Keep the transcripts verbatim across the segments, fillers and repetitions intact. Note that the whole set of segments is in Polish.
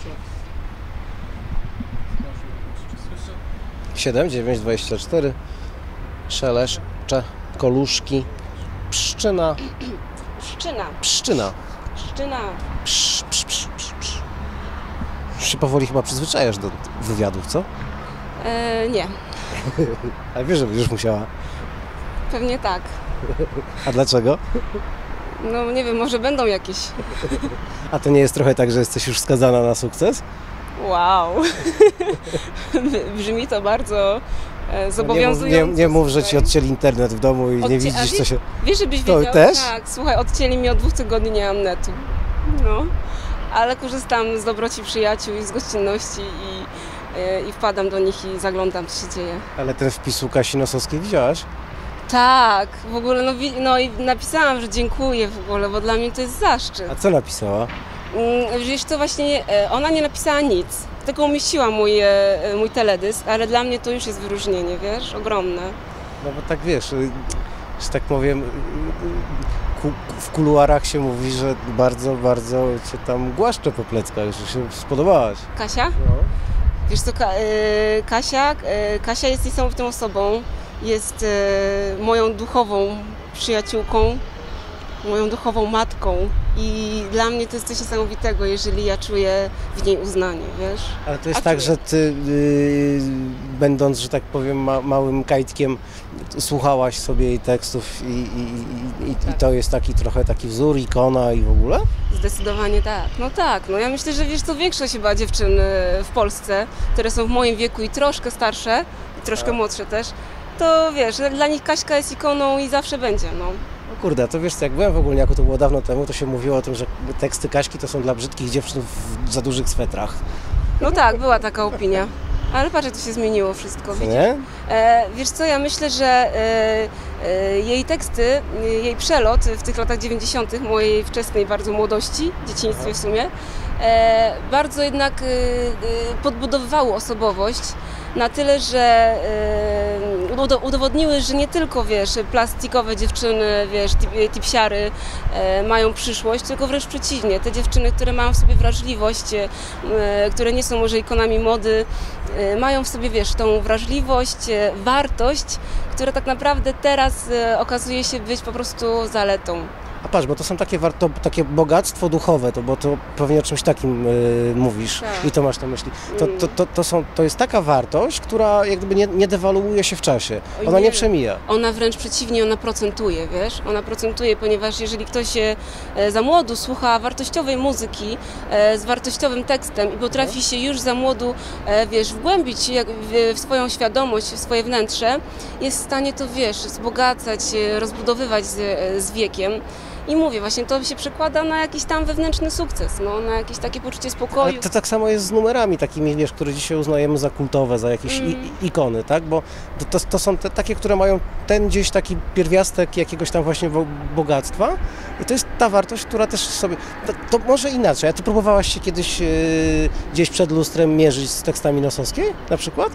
siedem, dziewięć, dwadzieścia cztery. Szeleszcze, koluszki, pszczyna. Pszczyna. Pszczyna. Pszczyna. Psz, psz, psz, psz, psz. Już się powoli chyba przyzwyczajasz do wywiadów, co? E, nie. A wiesz, że będziesz musiała. Pewnie tak. A dlaczego? No nie wiem, może będą jakieś. A to nie jest trochę tak, że jesteś już skazana na sukces? Wow. Brzmi to bardzo e, zobowiązująco. Nie mów, nie, nie mów, że ci odcięli internet w domu i Odcie- nie widzisz, co się... Wiesz, żebyś To wiedział? też? Tak, słuchaj, odcięli mi od dwóch tygodni, nie mam netu. No, ale korzystam z dobroci przyjaciół i z gościnności i, e, i wpadam do nich i zaglądam, co się dzieje. Ale ten wpis Łukasi Nosowskiej widziałaś? Tak, w ogóle, no, wi- no i napisałam, że dziękuję w ogóle, bo dla mnie to jest zaszczyt. A co napisała? Mm, Wiesz, to właśnie, e, ona nie napisała nic, tylko umieściła mój, e, mój teledysk, ale dla mnie to już jest wyróżnienie, wiesz, ogromne. No bo tak wiesz, y, że tak powiem, y, y, ku, w kuluarach się mówi, że bardzo, bardzo cię tam głaszczę po pleckach, że się spodobałaś. Kasia? No. Wiesz co, Ka- e, Kasia, e, Kasia jest niesamowitą osobą, jest e, moją duchową przyjaciółką, moją duchową matką i dla mnie to jest coś niesamowitego, jeżeli ja czuję w niej uznanie, wiesz. Ale to jest A tak, czuję. że ty, y, będąc, że tak powiem, ma, małym kajtkiem, słuchałaś sobie jej tekstów i, i, i, i, i to jest taki trochę taki wzór, ikona i w ogóle? Zdecydowanie tak. No tak, no ja myślę, że wiesz, to większość chyba dziewczyn e, w Polsce, które są w moim wieku i troszkę starsze, i troszkę Tak. młodsze też, to wiesz, dla nich Kaśka jest ikoną i zawsze będzie, no. No kurde, to wiesz co, jak byłem w Ogólniaku, to było dawno temu, to się mówiło o tym, że teksty Kaśki to są dla brzydkich dziewczyn w za dużych swetrach. No tak, była taka opinia. Ale patrz, jak to się zmieniło wszystko, Co widzisz? nie? E, wiesz co, ja myślę, że e, e, jej teksty, e, jej przelot w tych latach dziewięćdziesiątych, mojej wczesnej bardzo młodości, dzieciństwie w sumie, e, bardzo jednak e, e, podbudowywały osobowość na tyle, że e, udo- udowodniły, że nie tylko, wiesz, plastikowe dziewczyny, wiesz, tip- tipsiary e, mają przyszłość, tylko wręcz przeciwnie. Te dziewczyny, które mają w sobie wrażliwość, e, które nie są może ikonami mody, e, mają w sobie, wiesz, tą wrażliwość, e, wartość, która tak naprawdę teraz e, okazuje się być po prostu zaletą. A patrz, bo to są takie, warto, takie bogactwo duchowe, to, bo to pewnie o czymś takim y, mówisz Tak. i to masz na myśli. To, to, to, to, są, to jest taka wartość, która jak gdyby nie, nie dewaluuje się w czasie. Oj, Ona nie, nie. przemija. Ona wręcz przeciwnie, ona procentuje, wiesz? Ona procentuje, ponieważ jeżeli ktoś się e, za młodu słucha wartościowej muzyki e, z wartościowym tekstem i potrafi się już za młodu, e, wiesz, wgłębić jak w, w swoją świadomość, w swoje wnętrze, jest w stanie to, wiesz, wzbogacać, e, rozbudowywać z, e, z wiekiem. I mówię, właśnie to się przekłada na jakiś tam wewnętrzny sukces, no, na jakieś takie poczucie Ale spokoju. to tak samo jest z numerami takimi, wiesz, które dzisiaj uznajemy za kultowe, za jakieś Mm. i, i- ikony, tak? Bo to, to, to są te takie, które mają ten gdzieś taki pierwiastek jakiegoś tam właśnie wo- bogactwa i to jest ta wartość, która też sobie... To, to może inaczej, a ty próbowałaś się kiedyś yy, gdzieś przed lustrem mierzyć z tekstami Nosowskiej na przykład?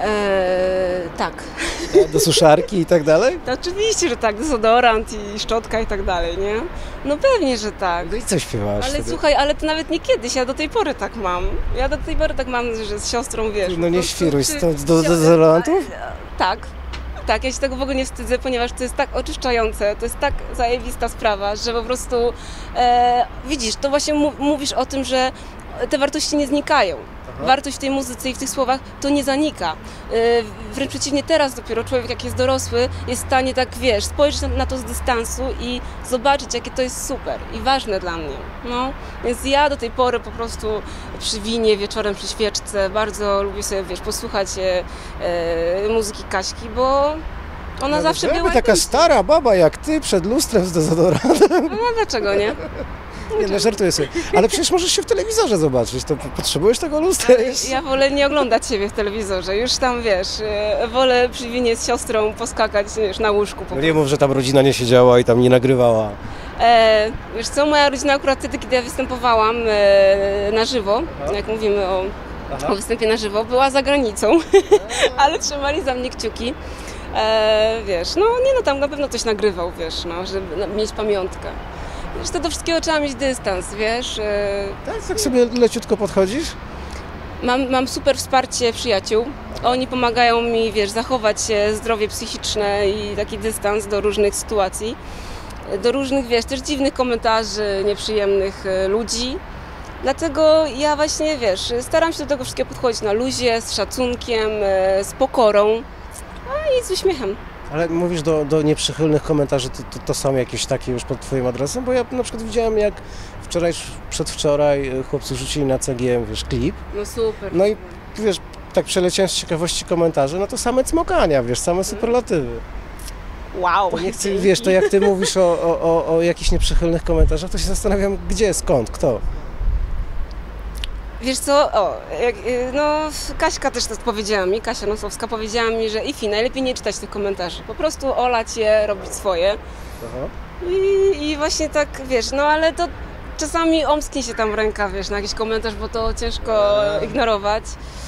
Eee, tak. Do suszarki i tak dalej? To oczywiście, że tak, dezodorant i szczotka i tak dalej, nie? No pewnie, że tak. No i co śpiewałaś Ale wtedy? słuchaj, ale to nawet nie kiedyś, ja do tej pory tak mam. Ja do tej pory tak mam, że z siostrą, wiesz... No po nie prostu świruj, czy- stąd do sio- dezodorantów? Tak. Tak, ja się tego w ogóle nie wstydzę, ponieważ to jest tak oczyszczające, to jest tak zajebista sprawa, że po prostu e, widzisz, to właśnie mu- mówisz o tym, że te wartości nie znikają. Wartość w tej muzyce i w tych słowach to nie zanika. Yy, wręcz przeciwnie, teraz dopiero człowiek, jak jest dorosły, jest w stanie tak, wiesz, spojrzeć na, na to z dystansu i zobaczyć, jakie to jest super i ważne dla mnie. No, więc ja do tej pory po prostu przy winie, wieczorem przy świeczce bardzo lubię sobie, wiesz, posłuchać e, e, muzyki Kaśki, bo ona No, zawsze żeby była... taka jakimś- stara baba jak ty przed lustrem z dezodorantem. No dlaczego nie? Nie, no żartuję sobie. Ale przecież możesz się w telewizorze zobaczyć, to potrzebujesz tego lustra? Jest... Ja wolę nie oglądać siebie w telewizorze, już tam, wiesz, e, wolę przy winie z siostrą poskakać, wiesz, na łóżku po No nie mów, że tam rodzina nie siedziała i tam nie nagrywała. E, wiesz co, moja rodzina akurat wtedy, kiedy ja występowałam e, na żywo, jak mówimy o, o występie na żywo, była za granicą, ale trzymali za mnie kciuki. E, wiesz, no nie no, tam na pewno coś nagrywał, wiesz, no, żeby no, mieć pamiątkę. Wiesz, to do wszystkiego trzeba mieć dystans, wiesz. e, Tak, tak sobie leciutko podchodzisz? Mam, mam super wsparcie przyjaciół. Oni pomagają mi, wiesz, zachować e, zdrowie psychiczne i taki dystans do różnych sytuacji. e, Do różnych, wiesz, też dziwnych komentarzy, nieprzyjemnych e, ludzi. Dlatego ja właśnie, wiesz, staram się do tego wszystkiego podchodzić na luzie, z szacunkiem, e, z pokorą, a i z uśmiechem. Ale mówisz do, do nieprzychylnych komentarzy, to, to, to są jakieś takie już pod twoim adresem? Bo ja na przykład widziałem, jak wczoraj, przedwczoraj e, chłopcy rzucili na C G M, wiesz, klip. No super. No i wiesz, tak przeleciałem z ciekawości komentarzy, no to same cmokania, wiesz, same superlatywy. Wow. To nie chcę, wiesz, to jak ty mówisz o, o, o, o jakichś nieprzychylnych komentarzach, to się zastanawiam, gdzie, skąd, kto. Wiesz co, o, jak, y, no Kaśka też to powiedziała mi, Kasia Nosowska powiedziała mi, że Ifi, najlepiej nie czytać tych komentarzy, po prostu olać je, robić swoje. Aha. I, I właśnie tak, wiesz, no ale to czasami omsknie się tam ręka, wiesz, na jakiś komentarz, bo to ciężko ignorować.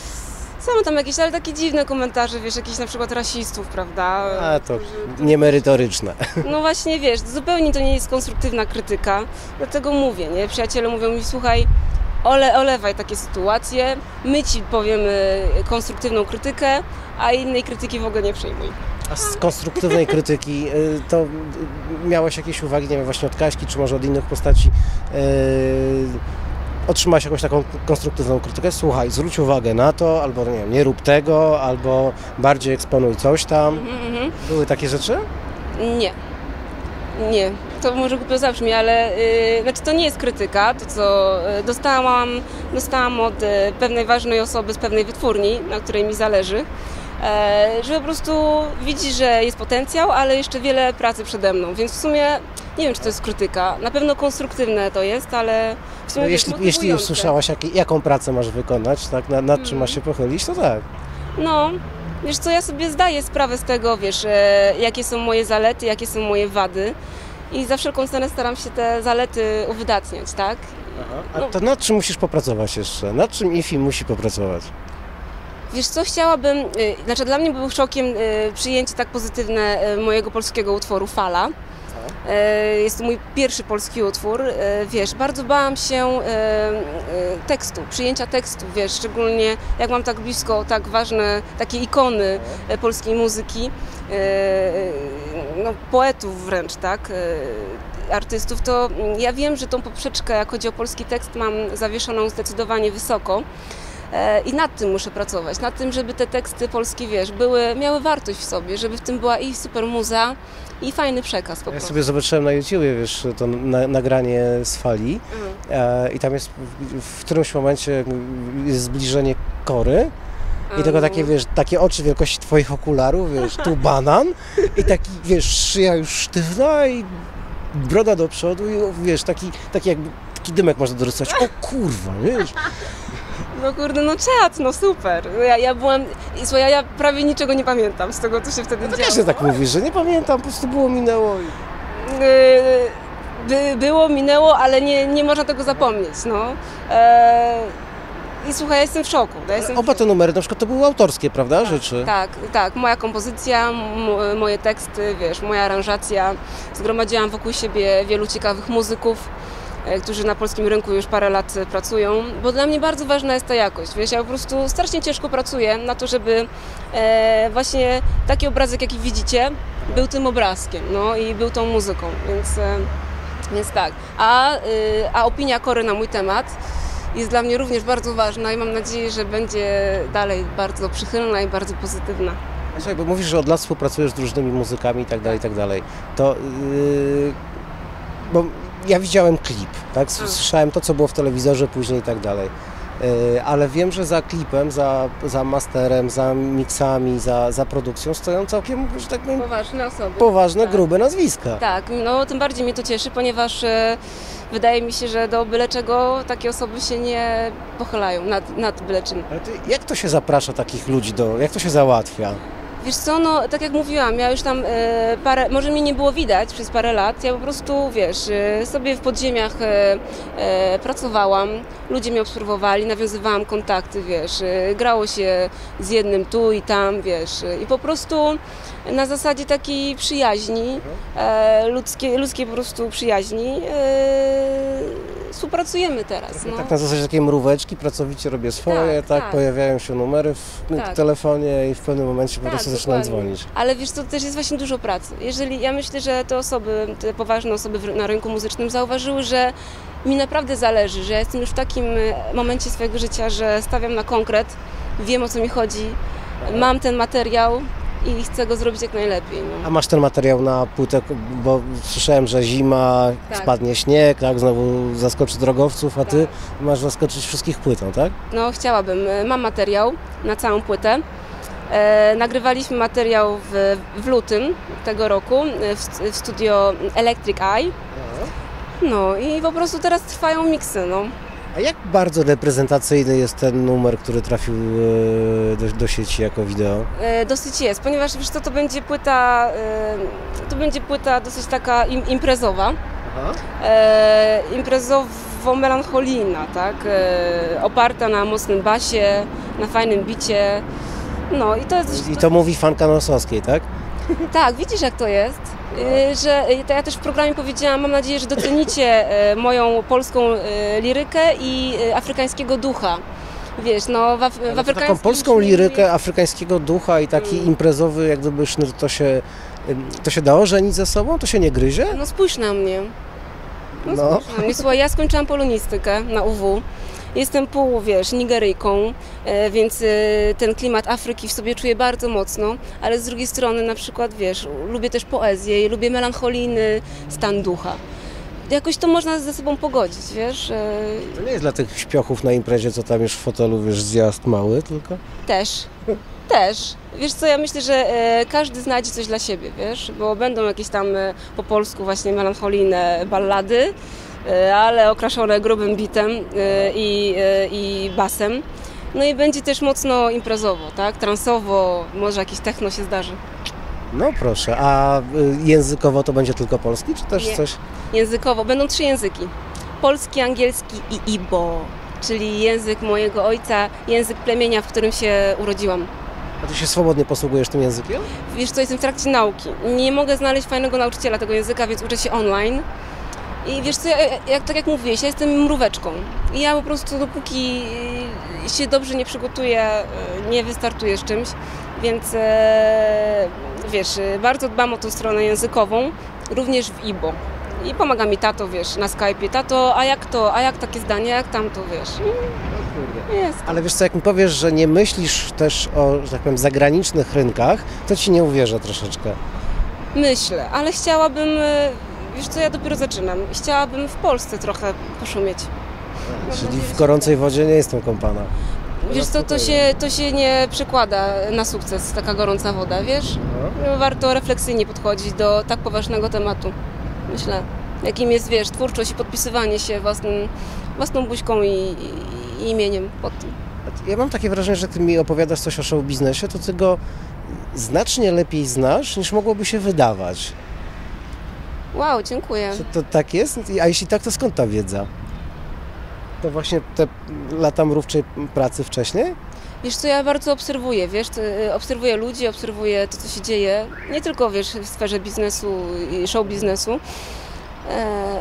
Są tam jakieś, ale takie dziwne komentarze, wiesz, jakichś na przykład rasistów, prawda? A to niemerytoryczne. No właśnie, wiesz, zupełnie to nie jest konstruktywna krytyka, dlatego mówię, nie? Przyjaciele mówią mi, słuchaj, ole, olewaj takie sytuacje, my ci powiemy konstruktywną krytykę, a innej krytyki w ogóle nie przyjmuj. A z konstruktywnej krytyki y, to y, miałeś jakieś uwagi, nie wiem, właśnie od Kaśki, czy może od innych postaci, yy, otrzymałeś jakąś taką konstruktywną krytykę? Słuchaj, zwróć uwagę na to, albo nie wiem, nie rób tego, albo bardziej eksponuj coś tam. Mhm, mhm. Były takie rzeczy? Nie. Nie, to może głupio zabrzmi, ale yy, znaczy to nie jest krytyka, to co yy, dostałam, dostałam od yy, pewnej ważnej osoby z pewnej wytwórni, na której mi zależy, yy, że po prostu widzi, że jest potencjał, ale jeszcze wiele pracy przede mną, więc w sumie nie wiem, czy to jest krytyka, na pewno konstruktywne to jest, ale w sumie No, wiesz, jeśli, jeśli już słyszałaś, jak, jaką pracę masz wykonać, tak, nad, nad czym masz się pochylić, to tak. No, wiesz co, ja sobie zdaję sprawę z tego, wiesz, e, jakie są moje zalety, jakie są moje wady i za wszelką cenę staram się te zalety uwydatniać, tak? A to nad czym musisz popracować jeszcze? Nad czym Ifi musi popracować? Wiesz co, chciałabym, y, znaczy dla mnie był szokiem y, przyjęcie tak pozytywne y, mojego polskiego utworu Fala. Y, Jest to mój pierwszy polski utwór, y, wiesz, bardzo bałam się y, y, tekstu, przyjęcia tekstu, wiesz, szczególnie jak mam tak blisko tak ważne takie ikony y, polskiej muzyki, y, y, no, poetów wręcz, tak, y, artystów, to ja wiem, że tą poprzeczkę, jak chodzi o polski tekst, mam zawieszoną zdecydowanie wysoko. I nad tym muszę pracować, nad tym, żeby te teksty polskie, wiesz, były, miały wartość w sobie, żeby w tym była i super muza, i fajny przekaz po Ja prostu. sobie zobaczyłem na YouTubie, wiesz, to na, nagranie z Fali Mhm. e, i tam jest w, w którymś momencie jest zbliżenie kory i tego takie, wiesz, takie oczy wielkości twoich okularów, wiesz, tu banan i taki, wiesz, szyja już sztywna i broda do przodu i wiesz, taki, taki jakby taki dymek można dorzucać. O kurwa, wiesz. No kurde, no czad, no super. Ja, ja byłam, i słuchaj, ja prawie niczego nie pamiętam z tego, co się wtedy No to działo. każdy tak mówisz, że nie pamiętam, po prostu było, minęło. I... Yy, by, było, minęło, ale nie, nie można tego zapomnieć, no. Eee, I słuchaj, ja jestem w szoku. Ja jestem w Oba szoku. te numery na przykład to były autorskie, prawda, rzeczy? Tak, tak, moja kompozycja, m- moje teksty, wiesz, moja aranżacja. Zgromadziłam wokół siebie wielu ciekawych muzyków, e, którzy na polskim rynku już parę lat e, pracują, bo dla mnie bardzo ważna jest ta jakość, wiesz, ja po prostu strasznie ciężko pracuję na to, żeby e, właśnie taki obrazek, jaki widzicie, był tym obrazkiem, no i był tą muzyką, więc, e, więc tak. A, y, a opinia Kory na mój temat jest dla mnie również bardzo ważna i mam nadzieję, że będzie dalej bardzo przychylna i bardzo pozytywna. Słuchaj, bo mówisz, że od lat współpracujesz z różnymi muzykami i tak dalej, i tak dalej. To, yy, bo ja widziałem klip, tak? Słyszałem to, co było w telewizorze później i tak dalej. Yy, ale wiem, że za klipem, za, za masterem, za miksami, za, za produkcją stoją całkiem, że tak powiem, Poważne osoby. poważne, tak. grube nazwiska. Tak, no tym bardziej mnie to cieszy, ponieważ e, wydaje mi się, że do byle czego takie osoby się nie pochylają nad, nad byle czym. Ale ty, jak to się zaprasza takich ludzi do, jak to się załatwia? Wiesz co, no tak jak mówiłam, ja już tam e, parę, może mnie nie było widać przez parę lat, ja po prostu, wiesz, e, sobie w podziemiach e, e, pracowałam, ludzie mnie obserwowali, nawiązywałam kontakty, wiesz, e, grało się z jednym tu i tam, wiesz, e, i po prostu na zasadzie takiej przyjaźni, e, ludzkiej, ludzkiej po prostu przyjaźni, e, współpracujemy teraz. No. Tak na zasadzie takiej mróweczki, pracowicie robię swoje, tak, Tak, tak tak. pojawiają się numery w Tak. telefonie i w pewnym momencie po Tak, prostu zaczynam dokładnie. dzwonić. Ale wiesz, to też jest właśnie dużo pracy. Jeżeli ja myślę, że te osoby, te poważne osoby w- na rynku muzycznym zauważyły, że mi naprawdę zależy, że ja jestem już w takim e, momencie swojego życia, że stawiam na konkret, wiem o co mi chodzi, mam ten materiał i chcę go zrobić jak najlepiej. A No. masz ten materiał na płytę, bo słyszałem, że zima, Tak. spadnie śnieg, tak, znowu zaskoczy drogowców, a ty Tak. masz zaskoczyć wszystkich płytą, tak? no chciałabym. E, Mam materiał na całą płytę. E, nagrywaliśmy materiał w, w lutym tego roku e, w, w studio Electric Eye. No i po prostu teraz trwają miksy, no. A jak bardzo reprezentacyjny jest ten numer, który trafił e, do, do sieci jako wideo? E, Dosyć jest, ponieważ wiesz co, to będzie płyta, e, to będzie płyta dosyć taka im, imprezowa, Aha. e, imprezowo-melancholijna, tak, e, oparta na mocnym basie, na fajnym bicie, no i to jest... I to mówi fanka Nosowskiej, tak? Tak, widzisz jak to jest, e, że to ja też w programie powiedziałam, mam nadzieję, że docenicie e, moją polską e, lirykę i e, afrykańskiego ducha. Wiesz, no w, af- w Ale to taką afrykańskim polską filmie- lirykę afrykańskiego ducha i taki Mm. imprezowy, jak gdyby sznur, to się, ym, to się dało żenić ze sobą? To się nie gryzie? No spójrz na mnie. No, No. spójrz na mnie. Słuchaj, ja skończyłam polonistykę na U W. Jestem pół, wiesz, Nigeryjką, e, więc e, ten klimat Afryki w sobie czuję bardzo mocno, ale z drugiej strony na przykład, wiesz, lubię też poezję i lubię melancholijny stan ducha. Jakoś to można ze sobą pogodzić, wiesz, e, To nie jest dla tych śpiochów na imprezie, co tam już w fotelu, wiesz, zjazd mały, tylko... też. Też. Wiesz co, ja myślę, że e, każdy znajdzie coś dla siebie, wiesz, bo będą jakieś tam e, po polsku właśnie melancholijne ballady, e, ale okraszone grubym bitem e, i, e, i basem. No i będzie też mocno imprezowo, tak, transowo, może jakieś techno się zdarzy. No proszę, a y, językowo to będzie tylko polski, czy też Nie. coś... Językowo będą trzy języki. Polski, angielski i Igbo, czyli język mojego ojca, język plemienia, w którym się urodziłam. A ty się swobodnie posługujesz tym językiem? Wiesz co, jestem w trakcie nauki. Nie mogę znaleźć fajnego nauczyciela tego języka, więc uczę się online. I wiesz co, ja, jak, tak jak mówiłeś, ja jestem mróweczką. I ja po prostu dopóki się dobrze nie przygotuję, nie wystartuję z czymś. Więc e, wiesz, bardzo dbam o tą stronę językową, również w Igbo. I pomaga mi tato, wiesz, na Skype'ie. Tato, a jak to, a jak takie zdanie, jak tamto, wiesz. I jest. Ale wiesz co, jak mi powiesz, że nie myślisz też o, że tak powiem, zagranicznych rynkach, to ci nie uwierzę troszeczkę. Myślę, ale chciałabym, e, wiesz co, ja dopiero zaczynam. Chciałabym w Polsce trochę poszumieć. Mam Czyli nadzieję, w że gorącej wodzie nie jestem kąpana. Wiesz co, to się, to się nie przekłada na sukces, taka gorąca woda, wiesz? Warto refleksyjnie podchodzić do tak poważnego tematu, myślę. Jakim jest, wiesz, twórczość i podpisywanie się własnym, własną buźką i, i, i imieniem pod tym. Ja mam takie wrażenie, że ty mi opowiadasz coś o show biznesie, to ty go znacznie lepiej znasz, niż mogłoby się wydawać. Wow, dziękuję. Czy to tak jest? A jeśli tak, to skąd ta wiedza? To właśnie te lata mrówczej pracy wcześniej? Wiesz co, ja bardzo obserwuję, wiesz, to, y, obserwuję ludzi, obserwuję to, co się dzieje, nie tylko, wiesz, w sferze biznesu i show biznesu. E,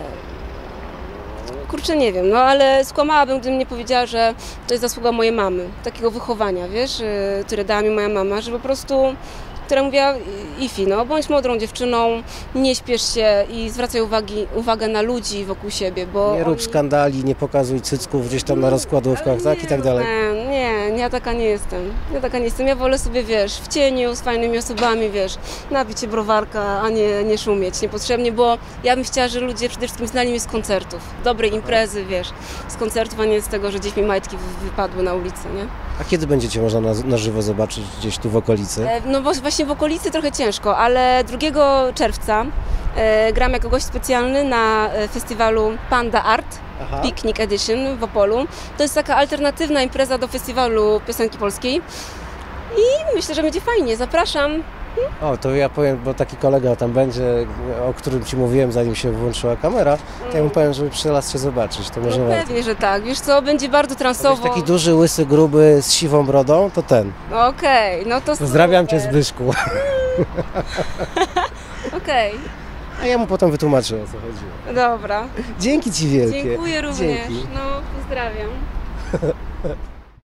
kurczę, nie wiem, no ale skłamałabym, gdybym nie powiedziała, że to jest zasługa mojej mamy, takiego wychowania, wiesz, y, które dała mi moja mama, że po prostu, która mówiła, Ifi, no, bądź mądrą dziewczyną, nie śpiesz się i zwracaj uwagi, uwagę na ludzi wokół siebie, bo Nie rób oni- skandali, nie pokazuj cycków gdzieś tam na rozkładówkach, Ale tak? nie, I tak dalej. Nie, nie, ja taka nie jestem. Ja taka nie jestem. Ja wolę sobie, wiesz, w cieniu, z fajnymi osobami, wiesz, napić się browarka, a nie, nie szumieć niepotrzebnie, bo ja bym chciała, że ludzie przede wszystkim znali mnie z koncertów. Dobrej imprezy, wiesz, z koncertów, a nie z tego, że gdzieś mi majtki wy- wypadły na ulicy, nie? A kiedy będziecie można na, na żywo zobaczyć gdzieś tu w okolicy? E, No bo właśnie w okolicy trochę ciężko, ale drugiego czerwca e, gram jako gość specjalny na e, festiwalu Panda Art. Aha. Picnic Edition w Opolu. To jest taka alternatywna impreza do festiwalu piosenki polskiej. I myślę, że będzie fajnie. Zapraszam. O, to ja powiem, bo taki kolega tam będzie, o którym Ci mówiłem, zanim się włączyła kamera, to ja mu powiem, żeby przylazł Cię zobaczyć, to może No warto. pewnie, że tak. Wiesz co, będzie bardzo transowo. Taki duży, łysy, gruby, z siwą brodą, to ten. Okej, no to Pozdrawiam Cię, super. Zbyszku. Okej, A ja mu potem wytłumaczę, o co chodziło. dobra. Dzięki Ci wielkie. Dziękuję również. Dzięki. No, pozdrawiam.